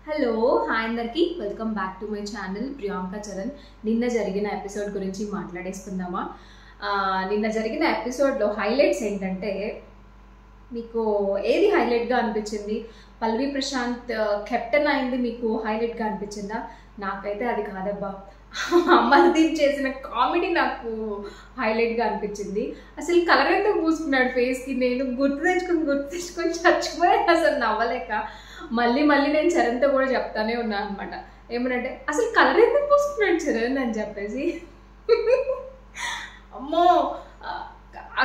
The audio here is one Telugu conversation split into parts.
హలో హాయ్ అందరికి welcome back to my channel Priyanka Charan. నిన్న జరిగిన ఎపిసోడ్ గురించి మాట్లాడేసుకుందామా? నిన్న జరిగిన ఎపిసోడ్లో హైలైట్స్ ఏంటంటే, మీకు ఏది హైలైట్గా అనిపించింది? పల్లవి ప్రశాంత్ కెప్టెన్ అయింది మీకు హైలైట్గా అనిపించిందా? నాకైతే అది కాదబ్బా. అమర్దీప్ చేసిన కామెడీ నాకు హైలైట్గా అనిపించింది. అసలు కలర్ ఎంత పూసుకున్నాడు ఫేస్కి, నేను గుర్తు తెచ్చుకొని చచ్చిపోయి అసలు నవ్వలేక మళ్ళీ నేను చరణ్తో కూడా చెప్తానే ఉన్నాను అనమాట. ఏమనంటే, అసలు కలర్ ఎందుకు పూసుకున్నాడు చరణ్ అని చెప్పేసి. అమ్మో, ఆ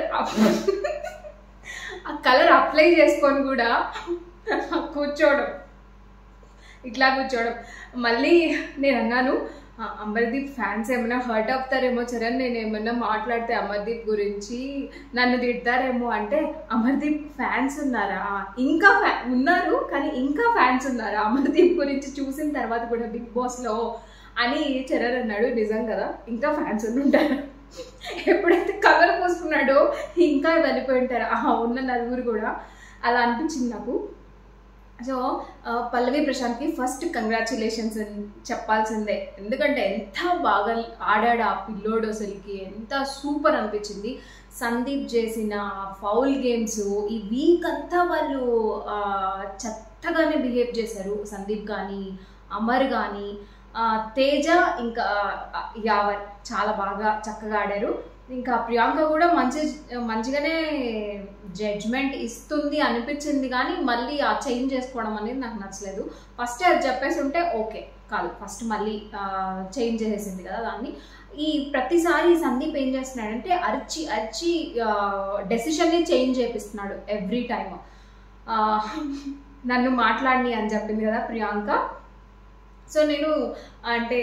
కలర్ అప్లై చేసుకొని కూడా కూర్చోవడం, ఇట్లా కూర్చోవడం. మళ్ళీ నేను అన్నాను, అమర్దీప్ ఫ్యాన్స్ ఏమైనా హర్ట్ అవుతారేమో చరణ్, నేను ఏమైనా మాట్లాడితే అమర్దీప్ గురించి నన్ను తిడతారేమో అంటే, అమర్దీప్ ఫ్యాన్స్ ఉన్నారా? ఇంకా ఉన్నారు, కానీ ఇంకా ఫ్యాన్స్ ఉన్నారా అమర్దీప్ గురించి చూసిన తర్వాత కూడా బిగ్ బాస్లో అని చరణ్ అన్నాడు. నిజం కదా, ఇంకా ఫ్యాన్స్ ఉంటారు. ఎప్పుడైతే కలర్ పోసుకున్నాడో ఇంకా వెళ్ళిపోయి ఉంటారు ఉన్న నలుగురు కూడా. అలా అనిపించింది నాకు. సో పల్లవి ప్రశాంత్కి ఫస్ట్ కంగ్రాచులేషన్స్ చెప్పాల్సిందే. ఎందుకంటే ఎంత బాగా ఆడాడు ఆ పిల్లోడు, అసలుకి ఎంత సూపర్ అనిపించింది. సందీప్ చేసిన ఫౌల్ గేమ్స్ ఈ వీక్ అంతా వాళ్ళు చెత్తగానే బిహేవ్ చేశారు. సందీప్ కానీ, అమర్ కానీ, తేజ, ఇంకా యావర్ చాలా బాగా చక్కగా ఆడారు. ఇంకా ప్రియాంక కూడా మంచిగానే జడ్జ్మెంట్ ఇస్తుంది అనిపించింది, కానీ మళ్ళీ ఆ చేంజ్ చేసుకోవడం అనేది నాకు నచ్చలేదు. ఫస్ట్ అది చెప్పేసి ఉంటే ఓకే కాదు, ఫస్ట్ మళ్ళీ చేంజ్ చేసేసింది కదా దాన్ని. ఈ ప్రతిసారి సందీప్ ఏం చేస్తున్నాడంటే అరిచి డెసిషన్ని చేంజ్ చేపిస్తున్నాడు ఎవ్రీ టైమ్. నన్ను మాట్లాడి అని చెప్పింది కదా ప్రియాంక. సో నేను అంటే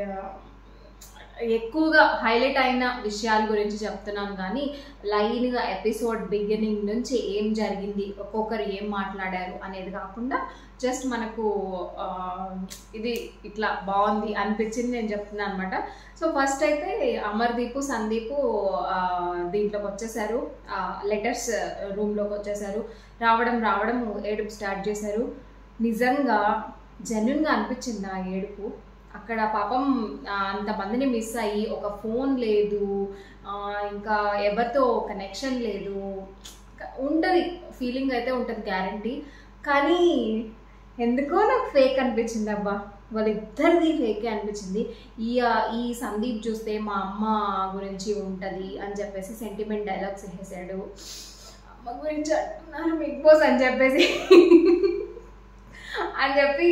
ఎక్కువగా హైలైట్ అయిన విషయాల గురించి చెప్తున్నాను, కానీ లైన్గా ఎపిసోడ్ బిగినింగ్ నుంచి ఏం జరిగింది, ఒక్కొక్కరు ఏం మాట్లాడారు అనేది కాకుండా జస్ట్ మనకు ఇది ఇట్లా బాగుంది అనిపించింది నేను చెప్తున్నాను అనమాట. సో ఫస్ట్ అయితే అమర్దీప్, సందీప్ దీంట్లోకి వచ్చేసారు, లెటర్స్ రూమ్లోకి వచ్చేసారు. రావడం ఏడుపు స్టార్ట్ చేశారు. నిజంగా జెన్యున్గా అనిపించింది ఆ ఏడుపు. అక్కడ పాపం అంతమందిని మిస్ అయ్యి, ఒక ఫోన్ లేదు, ఇంకా ఎవరితో కనెక్షన్ లేదు, ఉంటుంది ఫీలింగ్ అయితే ఉంటుంది గ్యారంటీ. కానీ ఎందుకో నాకు ఫేక్ అనిపించింది అబ్బా, వాళ్ళిద్దరిది ఫేకే అనిపించింది. ఈ సందీప్ చూస్తే మా అమ్మ గురించి ఉంటుంది అని చెప్పేసి సెంటిమెంట్ డైలాగ్స్ వేసేసాడు. అమ్మ గురించి అంటున్నారు బిగ్ బాస్ అని చెప్పేసి అని చెప్పి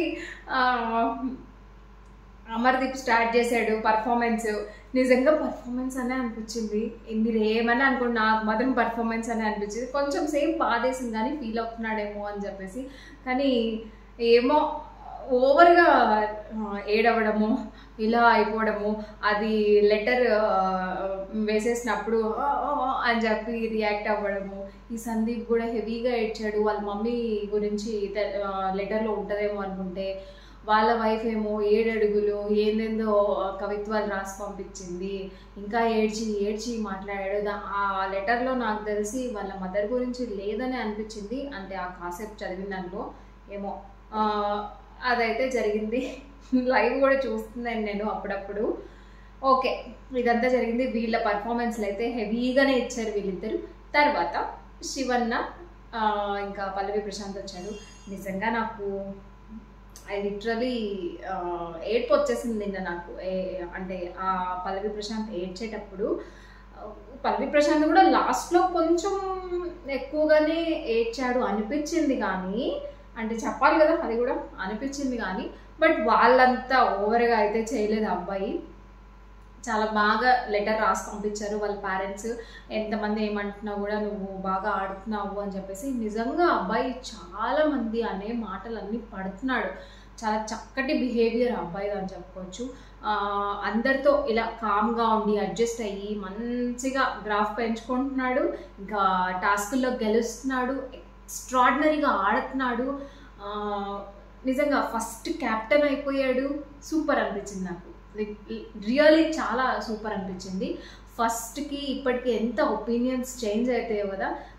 అమర్దీప్ స్టార్ట్ చేశాడు పర్ఫార్మెన్స్. నిజంగా పర్ఫార్మెన్స్ అనే అనిపించింది. మీరు ఏమని అనుకోండి, నాకు మాత్రం పర్ఫార్మెన్స్ అనే అనిపించింది. కొంచెం సేపు బాధేసింది కానీ ఫీల్ అవుతున్నాడేమో అని చెప్పేసి. కానీ ఏమో ఓవర్గా ఏడవడము, ఇలా అయిపోవడము, అది లెటర్ వేసేసినప్పుడు అని చెప్పి రియాక్ట్ అవ్వడము. ఈ సందీప్ కూడా హెవీగా ఏడ్చాడు. వాళ్ళ మమ్మీ గురించి లెటర్లో ఉంటుందేమో అనుకుంటే, వాళ్ళ వైఫ్ ఏమో 7 అడుగులు ఏందేందో కవిత్వాలు రాసి పంపించింది. ఇంకా ఏడ్చి మాట్లాడాడు. ఆ లెటర్లో నాకు తెలిసి వాళ్ళ మదర్ గురించి లేదని అనిపించింది. అంటే ఆ కాన్సెప్ట్ చదివిన దానిలో ఏమో అదైతే జరిగింది. లైవ్ కూడా చూస్తున్నాను నేను అప్పుడప్పుడు. ఓకే, ఇదంతా జరిగింది. వీళ్ళ పర్ఫార్మెన్స్లు అయితే హెవీగానే ఇచ్చారు వీళ్ళిద్దరు. తర్వాత శివన్న ఇంకా పల్లవి ప్రశాంత్ వచ్చారు. నిజంగా నాకు లిటరలీ ఏడ్పు వచ్చేసింది నిన్న నాకు. అంటే ఆ పల్లవి ప్రశాంత్ ఏడ్చేటప్పుడు, పల్లవి ప్రశాంత్ కూడా లాస్ట్లో కొంచెం ఎక్కువగానే ఏడ్చాడు అనిపించింది. కానీ అంటే చెప్పాలి కదా, అది కూడా అనిపించింది. కానీ బట్ వాళ్ళంతా ఓవర్గా అయితే చేయలేదు. అబ్బాయి చాలా బాగా లెటర్ రాసి పంపించారు వాళ్ళ పేరెంట్స్. ఎంతమంది ఏమంటున్నా కూడా నువ్వు బాగా ఆడుతున్నావు అని చెప్పేసి. నిజంగా అబ్బాయి చాలామంది అనే మాటలన్నీ పడుతున్నాడు. చాలా చక్కటి బిహేవియర్ అబ్బాయి అని చెప్పుకోవచ్చు. అందరితో ఇలా కామ్గా ఉండి అడ్జస్ట్ అయ్యి మంచిగా గ్రాఫ్ పెంచుకుంటున్నాడు. ఇంకా టాస్కుల్లో గెలుస్తున్నాడు, ఎక్స్ట్రాడినరీగా ఆడుతున్నాడు. నిజంగా ఫస్ట్ క్యాప్టెన్ అయిపోయాడు. సూపర్ అనిపించింది నాకు, రియల్లీ చాలా సూపర్ అనిపించింది. ఫస్ట్కి ఇప్పటికి ఎంత ఒపీనియన్స్ చేంజ్ అవుతాయో కదా.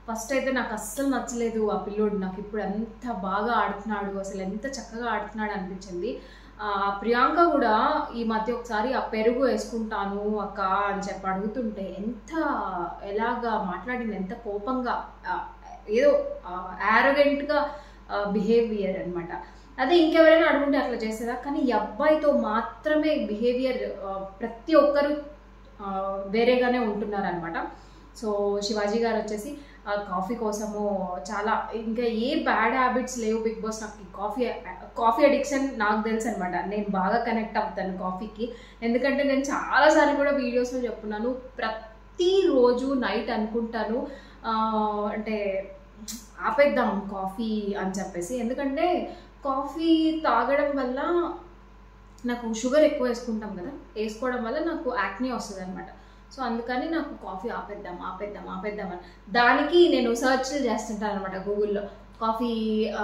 ఫస్ట్ అయితే నాకు అస్సలు నచ్చలేదు ఆ పిల్లోడు. నాకు ఇప్పుడు ఎంత బాగా ఆడుతున్నాడు, అసలు ఎంత చక్కగా ఆడుతున్నాడు అనిపించింది. ప్రియాంక కూడా ఈ మధ్య ఒకసారి ఆ పెరుగు వేసుకుంటాను అక్క అని చెప్పి అడుగుతుంటే ఎలాగా మాట్లాడింది, ఎంత కోపంగా, ఏదో యారోగెంట్గా బిహేవియర్ అనమాట. అదే ఇంకెవరైనా అడుగుంటే అట్లా చేసేదా, కానీ ఈ అబ్బాయితో మాత్రమే బిహేవియర్ ప్రతి ఒక్కరు వేరేగానే ఉంటున్నారు అనమాట. సో శివాజీ గారు వచ్చేసి కాఫీ కోసము చాలా, ఇంకా ఏ బ్యాడ్ హ్యాబిట్స్ లేవు బిగ్ బాస్. నాకు కాఫీ అడిక్షన్ నాకు తెలుసు అనమాట. నేను బాగా కనెక్ట్ అవుతాను కాఫీకి, ఎందుకంటే నేను చాలాసార్లు కూడా వీడియోస్లో చెప్తున్నాను, ప్రతిరోజు నైట్ అనుకుంటాను అంటే ఆపేద్దాం కాఫీ అని చెప్పేసి. ఎందుకంటే కాఫీ తాగడం వల్ల నాకు షుగర్ ఎక్కువ వేసుకోవడం వల్ల నాకు యాక్నీ వస్తుంది అనమాట. సో అందుకని నాకు కాఫీ ఆపేద్దాం అని దానికి నేను సర్చ్ చేస్తుంటాను అనమాట గూగుల్లో. కాఫీ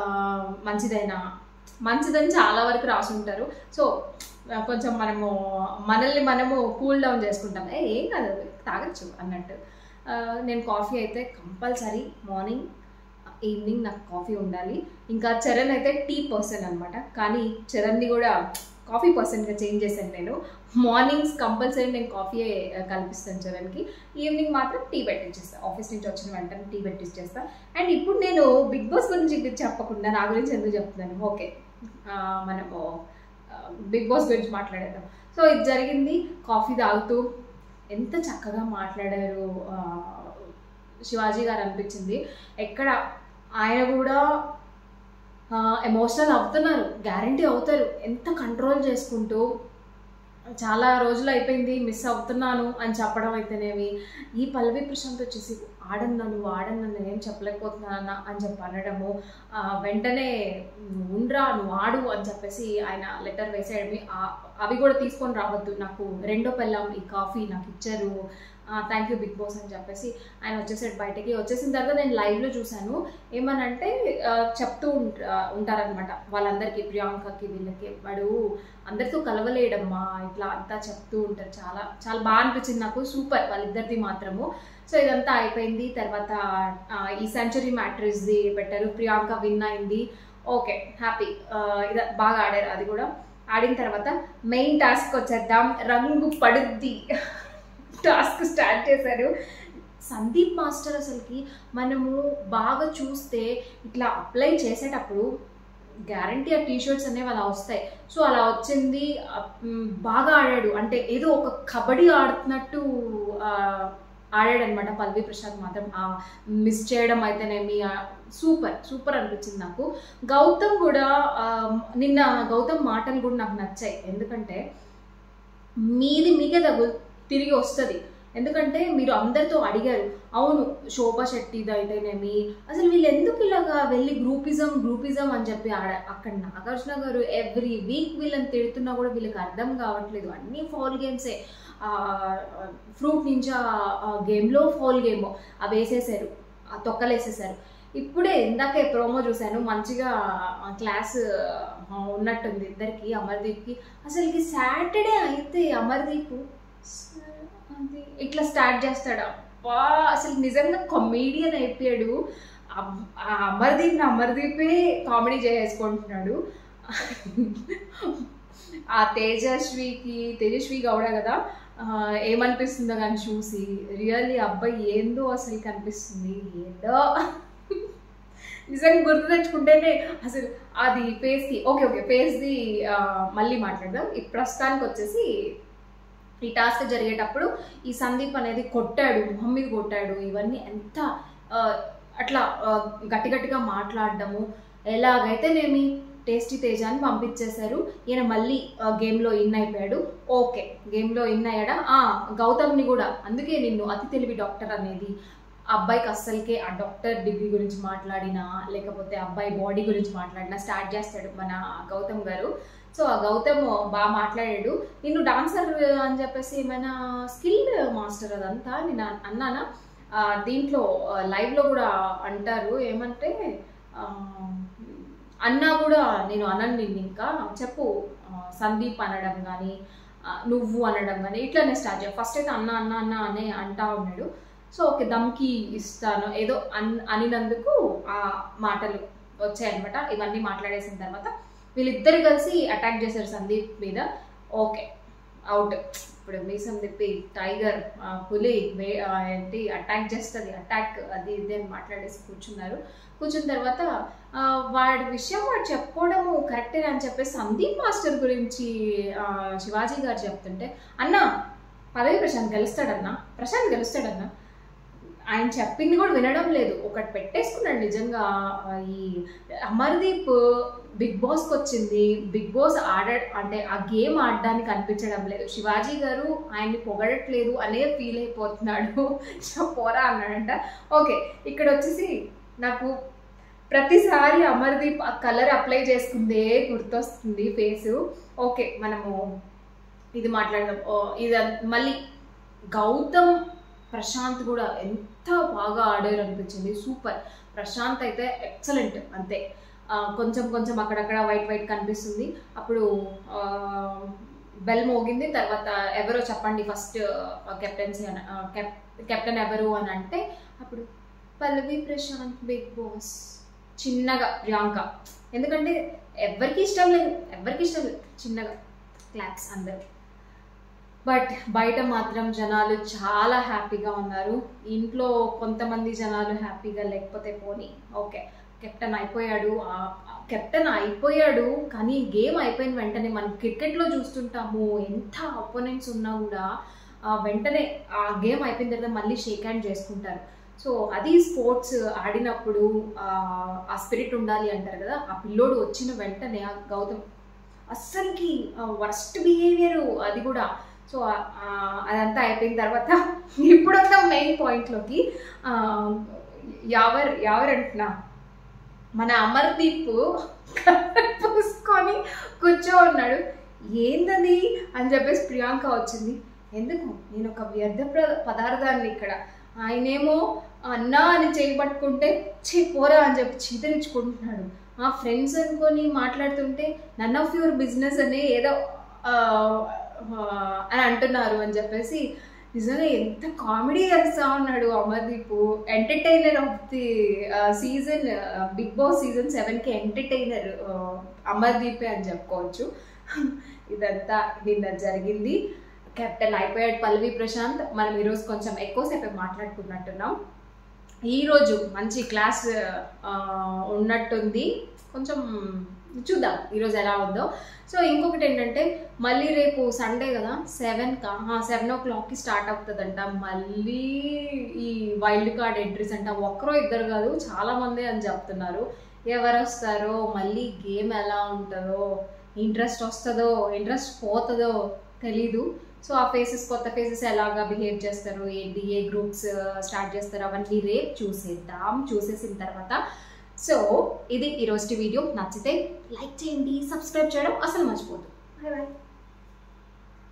మంచిదని చాలా వరకు రాసుంటారు. సో కొంచెం మనల్ని కూల్ డౌన్ చేసుకుంటాం, ఏం కాదు తాగొచ్చు అన్నట్టు. నేను కాఫీ అయితే కంపల్సరీ మార్నింగ్ ఈవినింగ్ నాకు కాఫీ ఉండాలి. ఇంకా చరణ్ అయితే టీ పర్సన్ అనమాట, కానీ చరణ్ని కూడా కాఫీ పర్సన్గా చేంజ్ చేశాను నేను. మార్నింగ్స్ కంపల్సరీ నేను కాఫీయే కల్పిస్తాను చరణ్కి, ఈవినింగ్ మాత్రం టీ పెట్టించేస్తాను. ఆఫీస్ నుంచి వచ్చిన వెంటనే టీ పెట్టించేస్తాను. అండ్ ఇప్పుడు నేను బిగ్ బాస్ గురించి చెప్పకుండా నా గురించి ఎందుకు చెప్తున్నాను, ఓకే మనము బిగ్ బాస్ గురించి మాట్లాడేద్దాం. సో ఇది జరిగింది, కాఫీ తాగుతూ ఎంత చక్కగా మాట్లాడారు శివాజీ గారు అనిపించింది. ఎక్కడ ఆయన కూడా ఎమోషనల్ అవుతున్నారు, గ్యారంటీ అవుతారు, ఎంత కంట్రోల్ చేసుకుంటూ. చాలా రోజులు అయిపోయింది మిస్ అవుతున్నాను అని చెప్పడం అయితేనేమి, ఈ పల్లవి ప్రశాంత్ వచ్చేసి ఆడన్నాను నేనేం చెప్పలేకపోతున్నానన్నా అని చెప్పి అనడము, వెంటనే ఉండ్రా నువ్వు ఆడు అని చెప్పేసి ఆయన లెటర్ వేసేయడమే, అవి కూడా తీసుకొని రావద్దు, నాకు రెండో పెళ్ళాం ఈ కాఫీ నాకు ఇచ్చారు, థ్యాంక్ యూ బిగ్ బాస్ అని చెప్పేసి ఆయన వచ్చేసాడు బయటకి. వచ్చేసిన తర్వాత నేను లైవ్లో చూశాను, ఏమనంటే చెప్తూ ఉంటారనమాట వాళ్ళందరికీ, ప్రియాంకకి వీళ్ళకి, వాడు అందరితో కలవలేడమ్మా ఇట్లా అంతా చెప్తూ ఉంటారు. చాలా చాలా బాగా అనిపించింది నాకు, సూపర్ వాళ్ళిద్దరిది మాత్రము. సో ఇదంతా అయిపోయింది. తర్వాత ఈ సెంచరీ మ్యాట్రిక్స్ది పెట్టారు, ప్రియాంక విన్ అయింది, ఓకే హ్యాపీ, ఇది బాగా ఆడారు. అది కూడా ఆడిన తర్వాత మెయిన్ టాస్క్ వచ్చేద్దాం, రంగు పడుద్ది టాస్క్ స్టార్ట్ చేశారు. సందీప్ మాస్టర్ అసలుకి మనము బాగా చూస్తే ఇట్లా అప్లై చేసేటప్పుడు గ్యారంటీ ఆ టీషర్ట్స్ అనేవి అలా వస్తాయి. సో అలా వచ్చింది, బాగా ఆడాడు, అంటే ఏదో ఒక కబడ్డీ ఆడుతున్నట్టు ఆడాడనమాట పల్లవి ప్రశాంత్ మాత్రం. మిస్ చేయడం అయితేనేమి సూపర్ అనిపించింది నాకు. గౌతమ్ కూడా నిన్న గౌతమ్ మాటలు కూడా నాకు నచ్చాయి, ఎందుకంటే మీకే తిరిగి వస్తుంది. ఎందుకంటే మీరు అందరితో అడిగారు, అవును శోభా శెట్టిది అయితేనేమి, అసలు వీళ్ళు ఎందుకు ఇలాగా వెళ్ళి గ్రూపిజం అని చెప్పి అక్కడ నాగార్జున గారు ఎవ్రీ వీక్ వీళ్ళని తిడుతున్నా కూడా వీళ్ళకి అర్థం కావట్లేదు, అన్నీ ఫౌల్ గేమ్సే. ఫ్రూట్ నింజా గేమ్లో ఫౌల్ గేమ్ అవి వేసేసారు, తొక్కలేసేసారు. ఇప్పుడే ఇందాకే ప్రోమో చూశాను, మంచిగా క్లాస్ ఉన్నట్టుంది ఇద్దరికి, అమర్దీప్కి. అసలుకి సాటర్డే అయితే అమర్దీప్ అది ఇట్లా స్టార్ట్ చేస్తాడు, అబ్బా అసలు నిజంగా కామెడియన్ అయిపోయాడు. అమర్దీపే కామెడీ చేసుకుంటున్నాడు. ఆ తేజస్వి గౌడ కదా, ఏమనిపిస్తుందో కానీ చూసి, రియల్లీ అబ్బాయి ఏందో అసలు కనిపిస్తుంది, ఏందో నిజంగా గుర్తు తెచ్చుకుంటేనే అసలు అది ఫేస్కి ఓకే ఫేస్ది మళ్ళీ మాట్లాడదాం. ఈ ప్రస్తుతానికి వచ్చేసి ఈ టాస్క్ జరిగేటప్పుడు ఈ సందీప్ అనేది కొట్టాడు, మొహం మీద కొట్టాడు, ఇవన్నీ ఎంత అట్లా గట్టిగా మాట్లాడడము, ఎలాగైతేనేమి టేస్టీ తేజాన్ని పంపించేశారు. ఈయన మళ్ళీ గేమ్లో ఇన్ అయిపోయాడు, ఓకే గేమ్లో ఇన్ అయ్యాడా. గౌతమ్ని కూడా, అందుకే నిన్ను అతి తెలివి డాక్టర్ అనేది, అబ్బాయికి అస్సలకే ఆ డాక్టర్ డిగ్రీ గురించి మాట్లాడినా లేకపోతే అబ్బాయి బాడీ గురించి మాట్లాడినా స్టార్ట్ చేస్తాడు మన గౌతమ్ గారు. సో ఆ గౌతమ్ బాగా మాట్లాడాడు, నిన్ను డాన్సర్ అని చెప్పేసి ఏమైనా స్కిల్ మాస్టర్ అదంతా నేను అన్నానా, దీంట్లో లైవ్లో కూడా అంటారు, ఏమంటే అన్నా కూడా నేను అనను, నిన్ను ఇంకా చెప్పు సందీప్ అనడం కానీ నువ్వు అనడం కానీ ఇట్లానే స్టార్ట్ చేయ. ఫస్ట్ అయితే అన్న అనే అంటా ఉన్నాడు. సో ఓకే దమ్కి ఇస్తాను ఏదో అనినందుకు ఆ మాటలు వచ్చాయన్నమాట. ఇవన్నీ మాట్లాడేసిన తర్వాత వీళ్ళిద్దరు కలిసి అటాక్ చేశారు సందీప్ మీద. Okay out. ఇప్పుడు మీసం తిప్పి టైగర్ పులి ఏంటి అటాక్ చేస్తుంది, అటాక్ అది ఇది అని మాట్లాడేసి కూర్చున్న తర్వాత వాడి విషయం వాడు చెప్పుకోవడము కరెక్టే అని చెప్పేసి సందీప్ మాస్టర్ గురించి శివాజీ గారు చెప్తుంటే, అన్న పదవి ప్రశాంత్ గెలుస్తాడన్నా ఆయన చెప్పింది కూడా వినడం లేదు. ఒకటి పెట్టేసుకున్నాడు నిజంగా. ఈ అమర్దీప్ బిగ్ బాస్కి వచ్చింది, బిగ్ బాస్ అంటే ఆ గేమ్ ఆడడానికి అనిపించడం లేదు. శివాజీ గారు ఆయన్ని పొగడట్లేదు అనే ఫీల్ అయిపోతున్నాడు. పోరా అన్నాడంట. ఓకే ఇక్కడ వచ్చేసి నాకు ప్రతిసారి అమర్దీప్ ఆ కలర్ అప్లై చేసుకుందే గుర్తొస్తుంది ఫేసు. ఓకే మనము ఇది మాట్లాడదాం. ఇది మళ్ళీ గౌతమ్ ప్రశాంత్ కూడా ఎంత బాగా ఆడారు అనిపించింది. సూపర్. ప్రశాంత్ అయితే ఎక్సలెంట్ అంతే. కొంచెం అక్కడక్కడ వైట్ కనిపిస్తుంది. అప్పుడు బెల్ మోగింది. తర్వాత ఎవరో చెప్పండి ఫస్ట్ కెప్టెన్సీ కెప్టెన్ ఎవరు అని అంటే అప్పుడు పల్లవి ప్రశాంత్ బిగ్ బాస్ చిన్నగా ప్రియాంక. ఎందుకంటే ఎవరికి ఇష్టం లేదు చిన్నగా క్లాప్స్ అందరు. బట్ బయట మాత్రం జనాలు చాలా హ్యాపీగా ఉన్నారు. ఇంట్లో కొంతమంది జనాలు హ్యాపీగా లేకపోతే పోనీ ఓకే కెప్టెన్ అయిపోయాడు కానీ గేమ్ అయిపోయిన వెంటనే మనం క్రికెట్లో చూస్తుంటాము ఎంత అపోనెంట్స్ ఉన్నా కూడా వెంటనే ఆ గేమ్ అయిపోయిన తర్వాత మళ్ళీ షేక్ హ్యాండ్ చేసుకుంటారు. సో అది స్పోర్ట్స్ ఆడినప్పుడు ఆ స్పిరిట్ ఉండాలి అంటారు కదా. ఆ పిల్లోడు వచ్చిన వెంటనే గౌతమ్ అస్సలకి వర్స్ట్ బిహేవియర్ అది కూడా. సో అదంతా అయిపోయిన తర్వాత ఇప్పుడు వద్దాం మెయిన్ పాయింట్లోకి. ఎవరు అంటున్నా మన అమర్దీప్ పూసుకొని కూర్చో ఉన్నాడు. ఏందని అని చెప్పేసి ప్రియాంక వచ్చింది. ఎందుకు నేను ఒక వ్యర్థ పదార్థాన్ని ఇక్కడ, ఆయనేమో అన్నా అని చేయబట్టుకుంటే పోరా అని చెప్పి చీదరించుకుంటున్నాడు. ఆ ఫ్రెండ్స్ అనుకొని మాట్లాడుతుంటే నన్ ఆఫ్ యువర్ బిజినెస్ అని ఏదో అని అంటున్నారు అని చెప్పేసి నిజంగా ఎంత కామెడీ చేస్తా ఉన్నాడు Amardeep. Entertainer of the season, Bigg Boss season 7కి ఎంటర్టైనర్ అమర్దీపే అని చెప్పుకోవచ్చు. ఇదంతా నిన్న జరిగింది. కెప్టెన్ అయిపోయాడు పల్లవి ప్రశాంత్. మనం ఈరోజు కొంచెం ఎక్కువసేపు మాట్లాడుకున్నట్టున్నాం. ఈరోజు మంచి క్లాస్ ఉన్నట్టుంది. కొంచెం చూద్దాం ఈరోజు ఎలా ఉందో. సో ఇంకొకటి ఏంటంటే మళ్ళీ రేపు సండే కదా 7 o'clockకి స్టార్ట్ అవుతుందంట మళ్ళీ ఈ వైల్డ్ కార్డ్ ఎంట్రీస్ అంట. ఒక్కరో ఇద్దరు కాదు చాలామంది అని చెప్తున్నారు. ఎవరు వస్తారో, మళ్ళీ గేమ్ ఎలా ఉంటుందో, ఇంట్రెస్ట్ వస్తుందో ఇంట్రెస్ట్ పోతుందో తెలీదు. సో ఆ కొత్త ఫేసెస్ ఎలాగా బిహేవ్ చేస్తారు, ఏంటి, ఏ గ్రూప్స్ స్టార్ట్ చేస్తారు, అవన్నీ రేపు చూసేసిన తర్వాత. సో ఇది ఈరోజు వీడియో. నచ్చితే లైక్ చేయండి, సబ్స్క్రైబ్ చేయడం అసలు మర్చిపోద్దు. Bye bye.